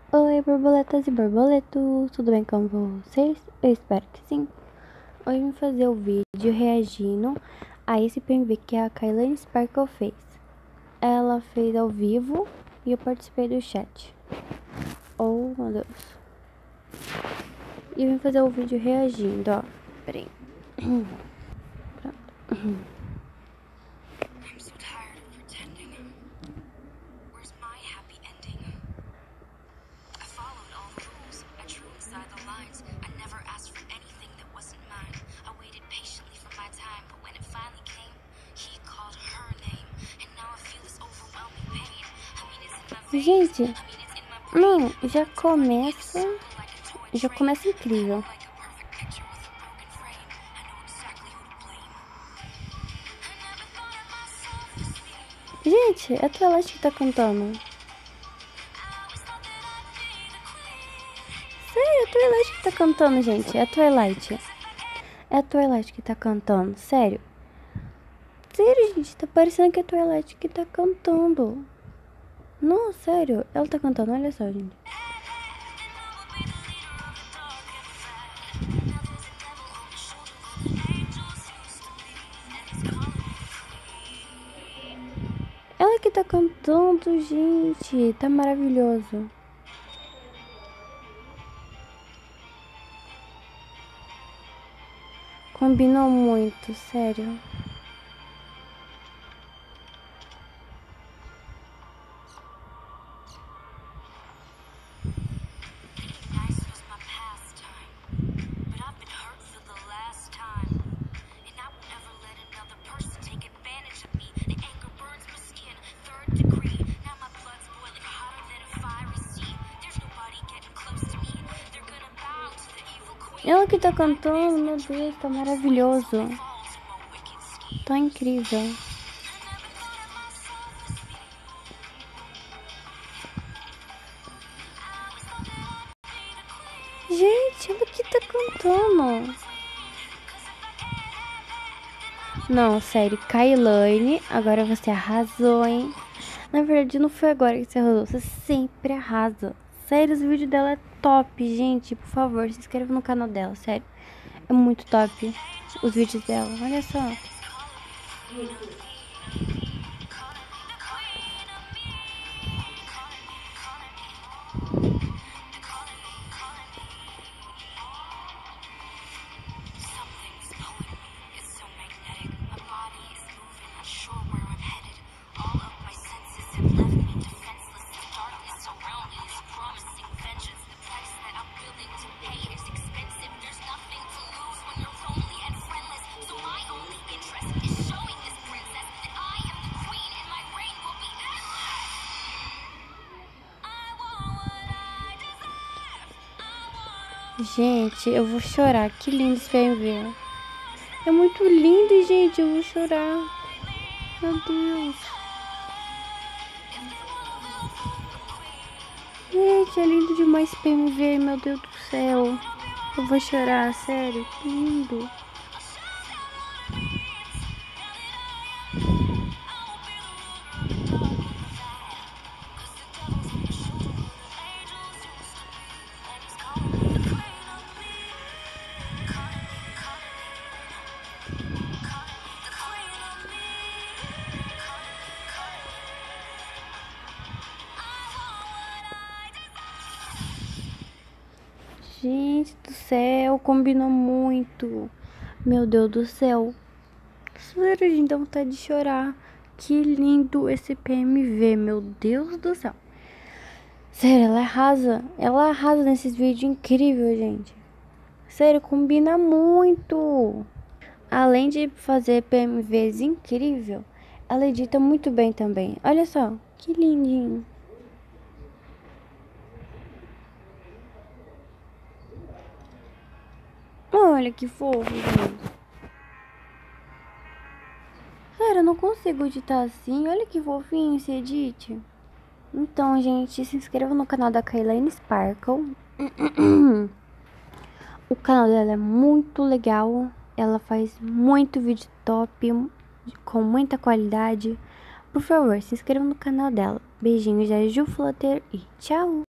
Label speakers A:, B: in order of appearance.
A: Oi, borboletas e borboletos, tudo bem com vocês? Eu espero que sim. Hoje eu vim fazer o vídeo reagindo a esse PMV que a Kailane Sparkle fez. Ela fez ao vivo e eu participei do chat. Oh, meu Deus. E eu vim fazer o vídeo reagindo, ó. Peraí. Pronto. Gente, não, já começa incrível. Gente, é a Twilight que tá cantando. Sério, é a Twilight que tá cantando, gente. É a Twilight. É a Twilight que tá cantando, sério. Sério, gente, tá parecendo que é a Twilight que tá cantando. Não, sério, ela tá cantando, olha só, gente. Ela que tá cantando, gente, tá maravilhoso. Combinou muito, sério. Ela que tá cantando, meu Deus, tá maravilhoso. Tá incrível. Gente, ela que tá cantando. Não, sério, Kailane, agora você arrasou, hein? Na verdade, não foi agora que você arrasou, você sempre arrasa. Sério, os vídeos dela é top, gente. Por favor, se inscreva no canal dela, sério. É muito top os vídeos dela, olha só. Gente, eu vou chorar. Que lindo esse PMV. É muito lindo, gente. Eu vou chorar. Meu Deus. Gente, é lindo demais esse PMV. Meu Deus do céu. Eu vou chorar, sério. Que lindo. Gente do céu, combinou muito. Meu Deus do céu. Sério, gente, dá vontade de chorar. Que lindo esse PMV, meu Deus do céu. Sério, ela arrasa. Ela arrasa nesses vídeos incríveis, gente. Sério, combina muito. Além de fazer PMVs incrível, ela edita muito bem também. Olha só, que lindinho. Olha que fofo, gente. Sério, eu não consigo editar assim. Olha que fofinho esse edit. Então, gente, se inscreva no canal da Kailane Sparkle. O canal dela é muito legal. Ela faz muito vídeo top, com muita qualidade. Por favor, se inscreva no canal dela. Beijinhos da Ju Flutter e tchau!